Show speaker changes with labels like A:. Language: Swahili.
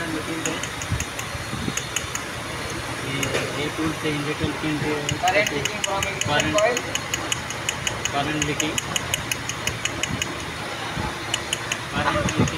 A: current leaking है ये tool से इंजेक्टर पिन पे current leaking from ignition coil current leaking